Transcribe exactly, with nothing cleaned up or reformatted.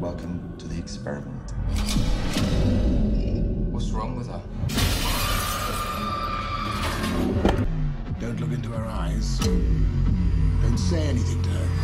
Welcome to the experiment. What's wrong with her? Don't look into her eyes. Don't say anything to her.